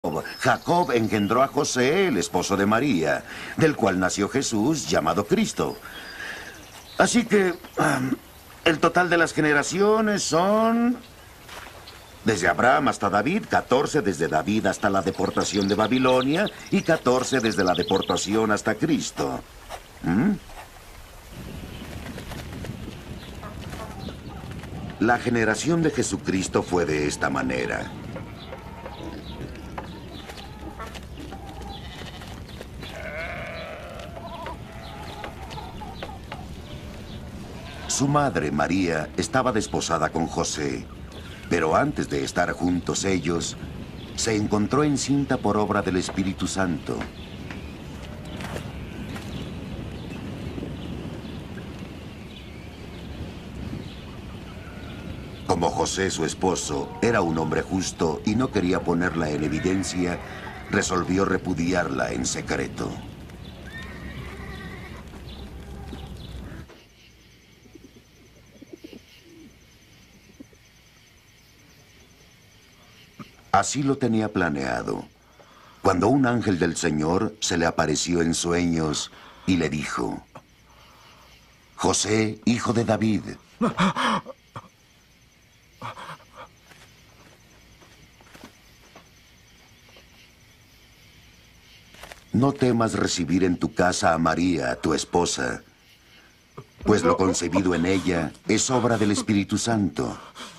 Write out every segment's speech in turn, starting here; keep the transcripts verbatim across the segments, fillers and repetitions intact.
Jacob engendró a José, el esposo de María, del cual nació Jesús, llamado Cristo. Así que um, el total de las generaciones son... Desde Abraham hasta David, catorce desde David hasta la deportación de Babilonia y catorce desde la deportación hasta Cristo. ¿Mm? La generación de Jesucristo fue de esta manera. Su madre, María, estaba desposada con José, pero antes de estar juntos ellos, se encontró encinta por obra del Espíritu Santo. Como José, su esposo, era un hombre justo y no quería ponerla en evidencia, resolvió repudiarla en secreto. Así lo tenía planeado, cuando un ángel del Señor se le apareció en sueños y le dijo: José, hijo de David, no temas recibir en tu casa a María, tu esposa, pues lo concebido en ella es obra del Espíritu Santo.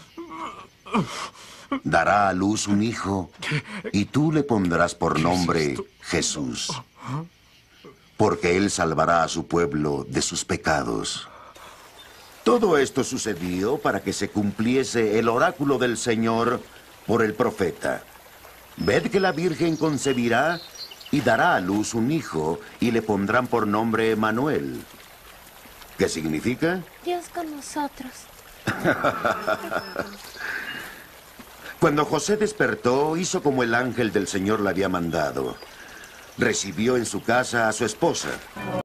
Dará a luz un hijo, y tú le pondrás por nombre Jesús, porque él salvará a su pueblo de sus pecados. Todo esto sucedió para que se cumpliese el oráculo del Señor por el profeta. Ved que la Virgen concebirá y dará a luz un hijo, y le pondrán por nombre Emmanuel. ¿Qué significa? Dios con nosotros. Cuando José despertó, hizo como el ángel del Señor le había mandado. Recibió en su casa a su esposa.